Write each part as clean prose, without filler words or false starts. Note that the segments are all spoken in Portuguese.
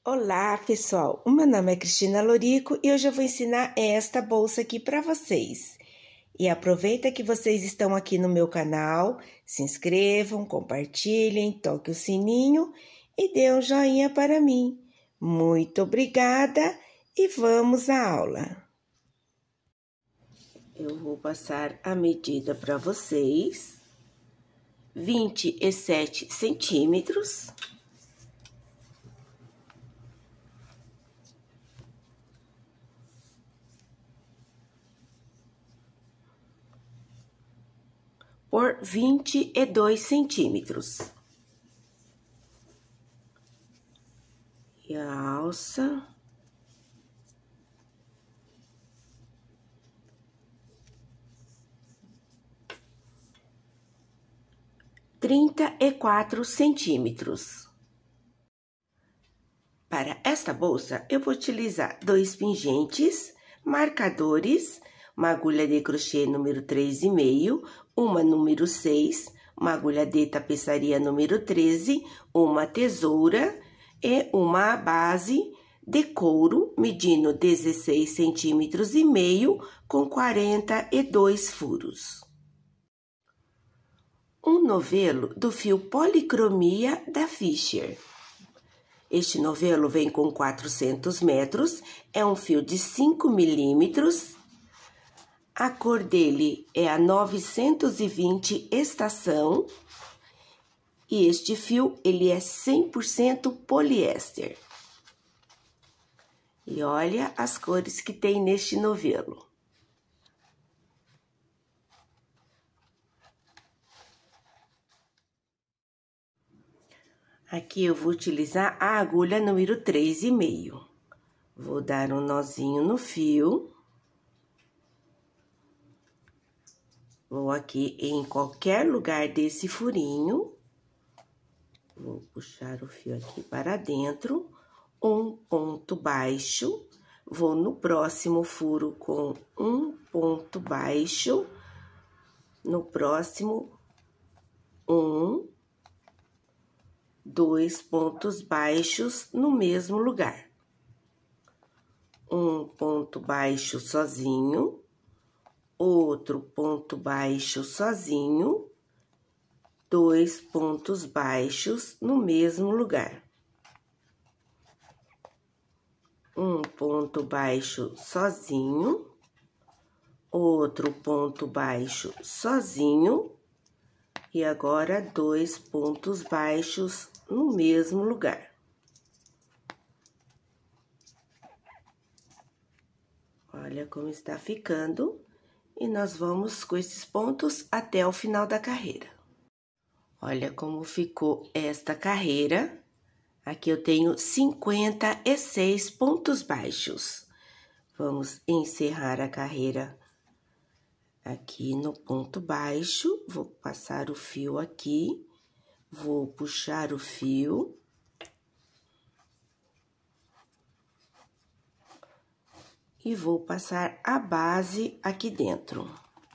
Olá, pessoal! O meu nome é Cristina Lorico e hoje eu vou ensinar esta bolsa aqui para vocês. E aproveita que vocês estão aqui no meu canal, se inscrevam, compartilhem, toquem o sininho e dê um joinha para mim. Muito obrigada e vamos à aula! Eu vou passar a medida para vocês, 27 centímetros. Por 22 centímetros. E a alça. Trinta e 4 centímetros. Para esta bolsa, eu vou utilizar 2 pingentes, marcadores, uma agulha de crochê número 3,5, uma número 6, uma agulha de tapeçaria número 13, uma tesoura e uma base de couro medindo 16 centímetros e meio com 42 furos. Um novelo do fio policromia da Fischer. Este novelo vem com 400 metros, é um fio de 5 milímetros. A cor dele é a 920 estação. E este fio, ele é 100% poliéster. E olha as cores que tem neste novelo. Aqui eu vou utilizar a agulha número 3,5. Vou dar um nozinho no fio. Vou aqui em qualquer lugar desse furinho. Vou puxar o fio aqui para dentro. Um ponto baixo. Vou no próximo furo com um ponto baixo. No próximo, 2 pontos baixos no mesmo lugar. Um ponto baixo sozinho, outro ponto baixo sozinho, 2 pontos baixos no mesmo lugar. Um ponto baixo sozinho, outro ponto baixo sozinho, e agora 2 pontos baixos no mesmo lugar. Olha como está ficando. E nós vamos com esses pontos até o final da carreira. Olha como ficou esta carreira. Aqui eu tenho 56 pontos baixos. Vamos encerrar a carreira aqui no ponto baixo. Vou passar o fio aqui. Vou puxar o fio. E vou passar a base aqui dentro.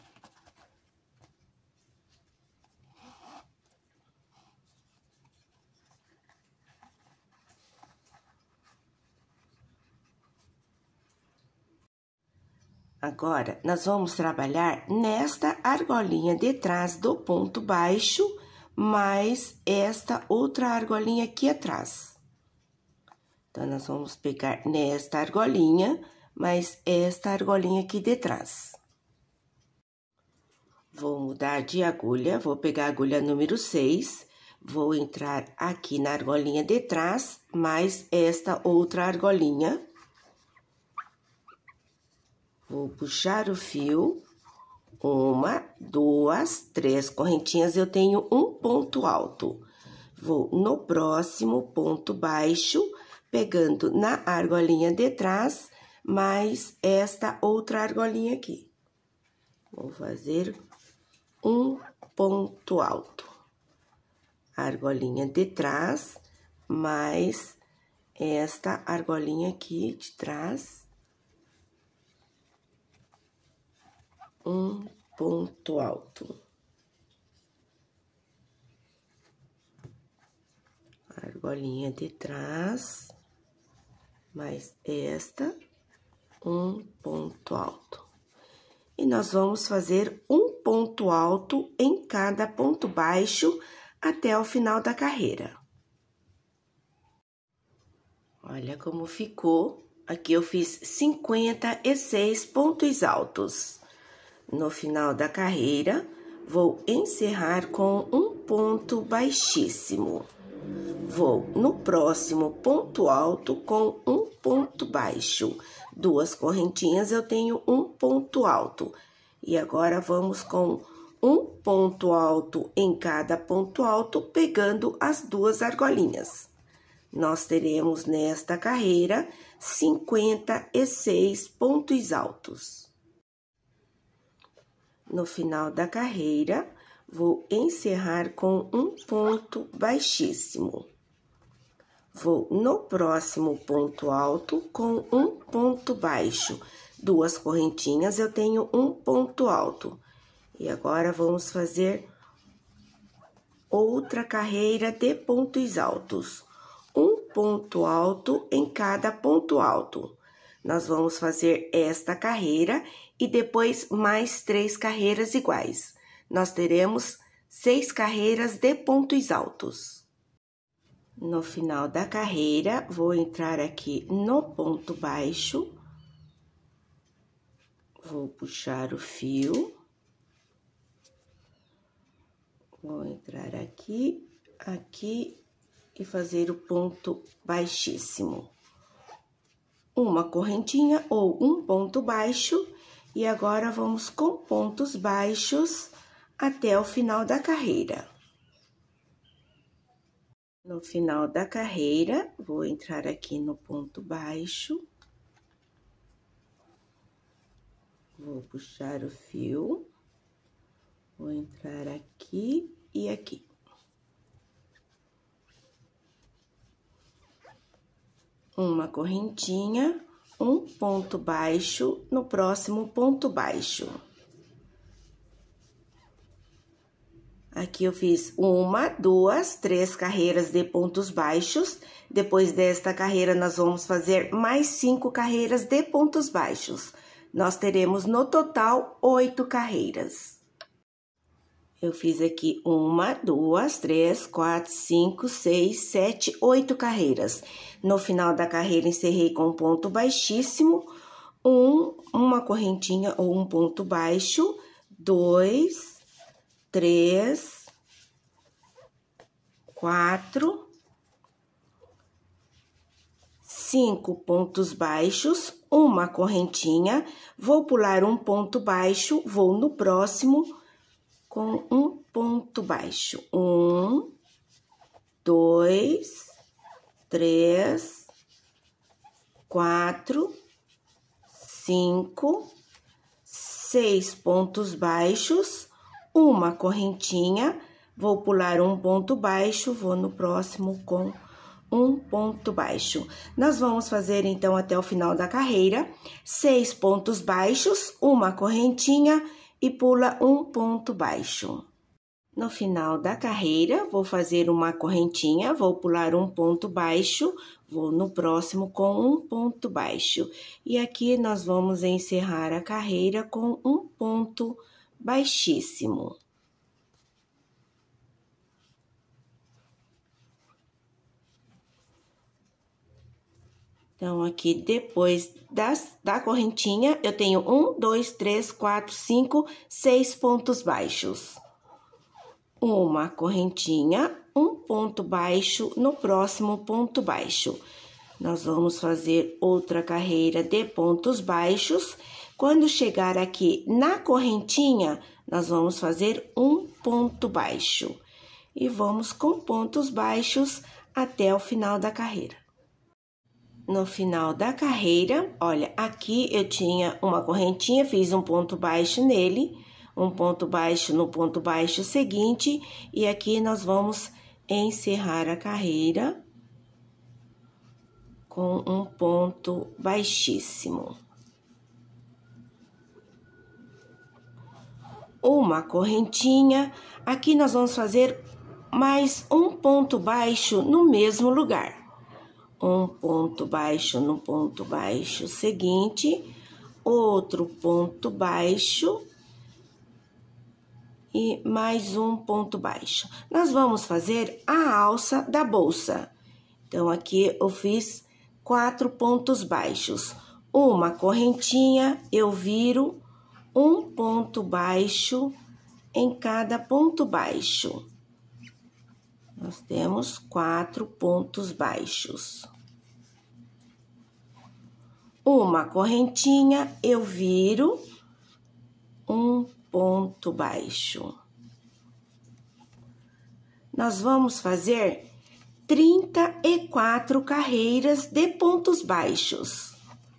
Agora, nós vamos trabalhar nesta argolinha de trás do ponto baixo, mais esta outra argolinha aqui atrás. Então, nós vamos pegar nesta argolinha, mais esta argolinha aqui de trás. Vou mudar de agulha, vou pegar a agulha número 6, vou entrar aqui na argolinha de trás, mais esta outra argolinha. Vou puxar o fio, 1, 2, 3 correntinhas, eu tenho um ponto alto. Vou no próximo ponto baixo, pegando na argolinha de trás, mais esta outra argolinha aqui. Vou fazer um ponto alto. Argolinha de trás, mais esta argolinha aqui de trás. Um ponto alto. Argolinha de trás. mais esta, um ponto alto. E nós vamos fazer um ponto alto em cada ponto baixo até o final da carreira. Olha como ficou. Aqui eu fiz 56 pontos altos. No final da carreira, vou encerrar com um ponto baixíssimo. Vou no próximo ponto alto com um ponto baixo. Duas correntinhas, eu tenho um ponto alto. E agora, vamos com um ponto alto em cada ponto alto, pegando as duas argolinhas. Nós teremos nesta carreira 56 pontos altos. No final da carreira, vou encerrar com um ponto baixíssimo. Vou no próximo ponto alto com um ponto baixo. Duas correntinhas, eu tenho um ponto alto. E agora, vamos fazer outra carreira de pontos altos. Um ponto alto em cada ponto alto. Nós vamos fazer esta carreira e depois mais 3 carreiras iguais. Nós teremos 6 carreiras de pontos altos. No final da carreira, vou entrar aqui no ponto baixo. Vou puxar o fio. Vou entrar aqui, aqui e fazer o ponto baixíssimo. Uma correntinha ou um ponto baixo, e agora vamos com pontos baixos até o final da carreira. No final da carreira, vou entrar aqui no ponto baixo. Vou puxar o fio. Vou entrar aqui e aqui. Uma correntinha, um ponto baixo no próximo ponto baixo. Aqui eu fiz 1, 2, 3 carreiras de pontos baixos. Depois desta carreira, nós vamos fazer mais 5 carreiras de pontos baixos. Nós teremos no total 8 carreiras. Eu fiz aqui 1, 2, 3, 4, 5, 6, 7, 8 carreiras. No final da carreira, encerrei com um ponto baixíssimo, uma correntinha ou um ponto baixo, 2, 3, 4, 5 pontos baixos, uma correntinha, vou pular um ponto baixo, vou no próximo com um ponto baixo. 1, 2, 3, 4, 5, 6 pontos baixos, uma correntinha, vou pular um ponto baixo, vou no próximo com um ponto baixo. Nós vamos fazer, então, até o final da carreira, 6 pontos baixos, uma correntinha e pula um ponto baixo. No final da carreira, vou fazer uma correntinha, vou pular um ponto baixo, vou no próximo com um ponto baixo. E aqui nós vamos encerrar a carreira com um ponto baixíssimo. Então, aqui, depois da correntinha, eu tenho 1, 2, 3, 4, 5, 6 pontos baixos. Uma correntinha, um ponto baixo no próximo ponto baixo. Nós vamos fazer outra carreira de pontos baixos. Quando chegar aqui na correntinha, nós vamos fazer um ponto baixo. E vamos com pontos baixos até o final da carreira. No final da carreira, olha, aqui eu tinha uma correntinha, fiz um ponto baixo nele, um ponto baixo no ponto baixo seguinte, e aqui nós vamos encerrar a carreira com um ponto baixíssimo. Uma correntinha, aqui nós vamos fazer mais um ponto baixo no mesmo lugar. um ponto baixo no ponto baixo seguinte, outro ponto baixo e mais um ponto baixo. Nós vamos fazer a alça da bolsa. Então, aqui eu fiz 4 pontos baixos. Uma correntinha, eu viro um ponto baixo em cada ponto baixo. Nós temos 4 pontos baixos. Uma correntinha, eu viro um ponto baixo. Nós vamos fazer 34 carreiras de pontos baixos.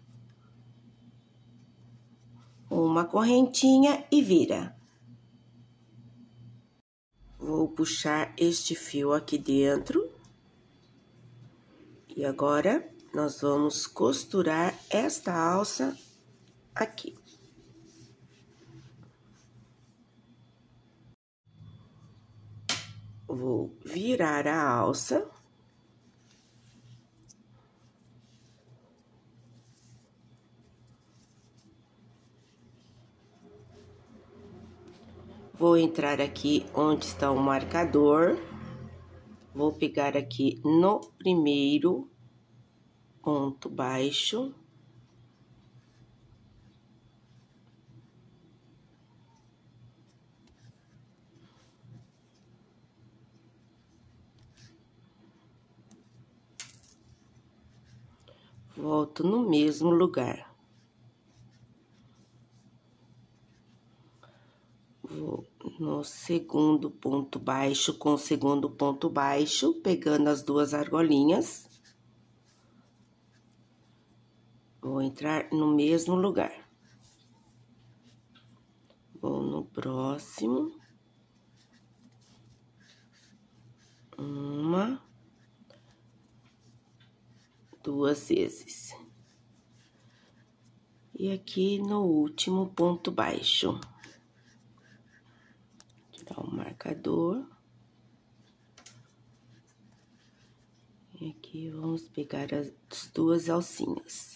Uma correntinha e vira. Vou puxar este fio aqui dentro. E agora, nós vamos costurar esta alça aqui. Vou virar a alça. Vou entrar aqui onde está o marcador. Vou pegar aqui no primeiro ponto baixo. Volto no mesmo lugar. Vou no segundo ponto baixo com o segundo ponto baixo, pegando as duas argolinhas. Vou entrar no mesmo lugar. Vou no próximo. Uma, duas vezes. E aqui no último ponto baixo. Tirar o marcador. E aqui vamos pegar as duas alcinhas.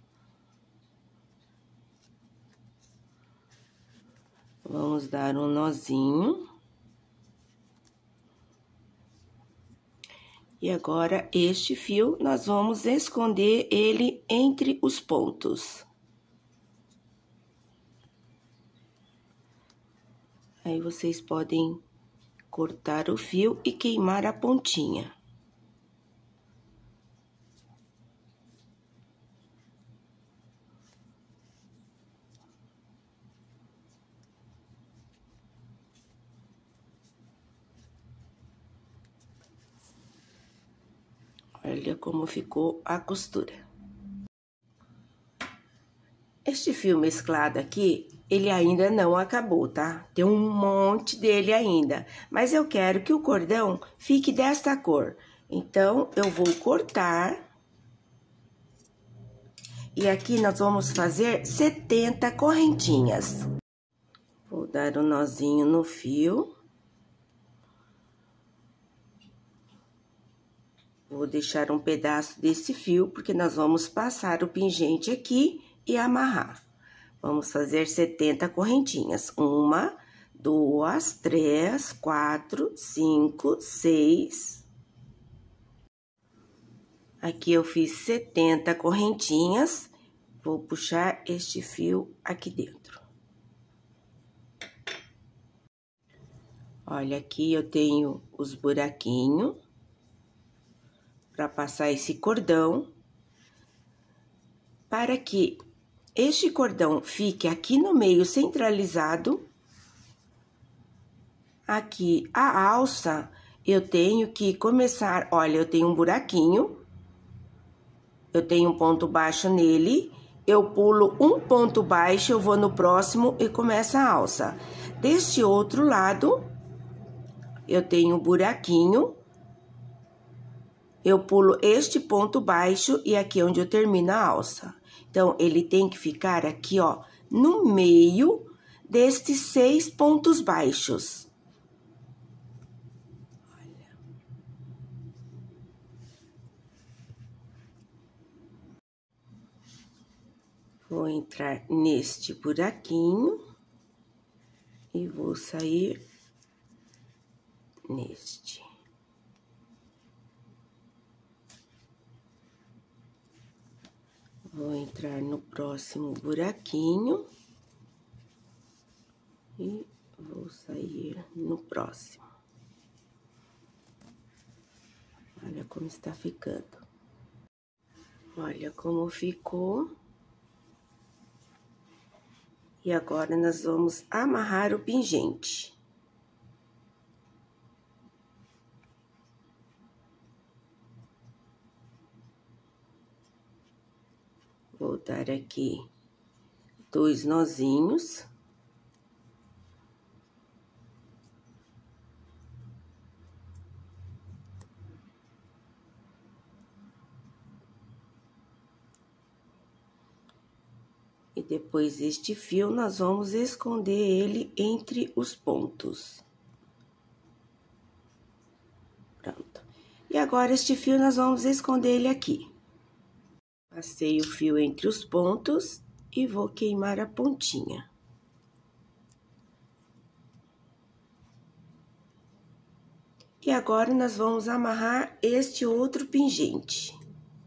Vamos dar um nozinho. E agora, este fio, nós vamos esconder ele entre os pontos. Aí, vocês podem cortar o fio e queimar a pontinha. Olha como ficou a costura. Este fio mesclado aqui, ele ainda não acabou, tá? Tem um monte dele ainda, mas eu quero que o cordão fique desta cor. Então, eu vou cortar. E aqui nós vamos fazer 70 correntinhas. Vou dar um nozinho no fio. Vou deixar um pedaço desse fio, porque nós vamos passar o pingente aqui e amarrar. Vamos fazer 70 correntinhas. 1, 2, 3, 4, 5, 6. Aqui eu fiz 70 correntinhas. Vou puxar este fio aqui dentro. Olha, aqui eu tenho os buraquinhos para passar esse cordão, para que este cordão fique aqui no meio centralizado. Aqui a alça, eu tenho que começar, olha, eu tenho um buraquinho, eu tenho um ponto baixo nele, eu pulo um ponto baixo, eu vou no próximo e começa a alça. Deste outro lado, eu tenho um buraquinho, eu pulo este ponto baixo e aqui é onde eu termino a alça. Então, ele tem que ficar aqui, ó, no meio destes 6 pontos baixos. Olha. Vou entrar neste buraquinho e vou sair neste. Vou entrar no próximo buraquinho e vou sair no próximo. Olha como está ficando. Olha como ficou. E agora, nós vamos amarrar o pingente. Vou dar aqui 2 nozinhos. E depois este fio, nós vamos esconder ele entre os pontos. Pronto. E agora, este fio, nós vamos esconder ele aqui. Passei o fio entre os pontos e vou queimar a pontinha. E agora, nós vamos amarrar este outro pingente.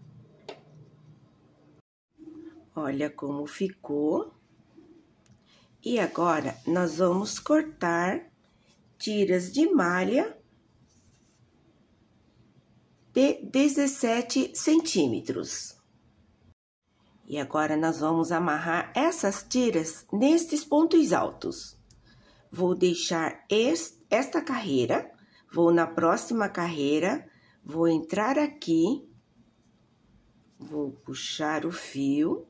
Olha como ficou. E agora, nós vamos cortar tiras de malha de 17 centímetros. E agora, nós vamos amarrar essas tiras nestes pontos altos. Vou deixar esta carreira, vou na próxima carreira, vou entrar aqui, vou puxar o fio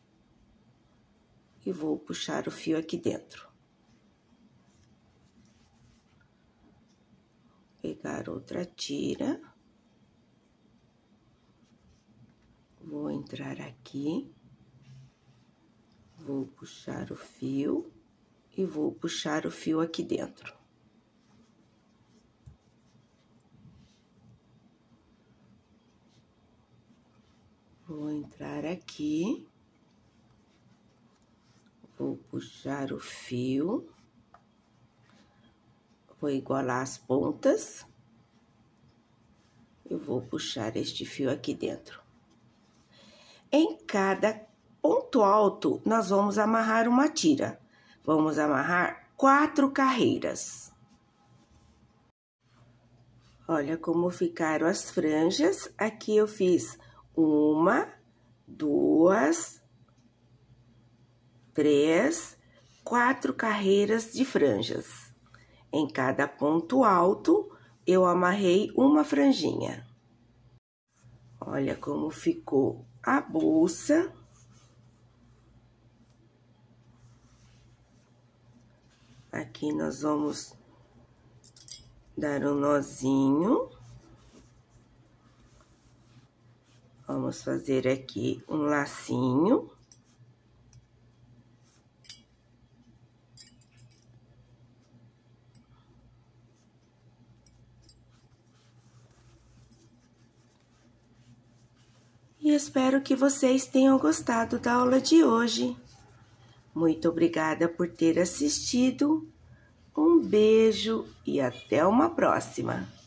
e vou puxar o fio aqui dentro. Pegar outra tira. Vou entrar aqui, vou puxar o fio e vou puxar o fio aqui dentro. Vou entrar aqui, vou puxar o fio, vou igualar as pontas e vou puxar este fio aqui dentro. Em cada ponto alto, nós vamos amarrar uma tira. Vamos amarrar 4 carreiras. Olha como ficaram as franjas. Aqui eu fiz 1, 2, 3, 4 carreiras de franjas. Em cada ponto alto, eu amarrei uma franjinha. Olha como ficou a bolsa. Aqui nós vamos dar um nozinho. Vamos fazer aqui um lacinho. E espero que vocês tenham gostado da aula de hoje. Muito obrigada por ter assistido. Um beijo e até uma próxima!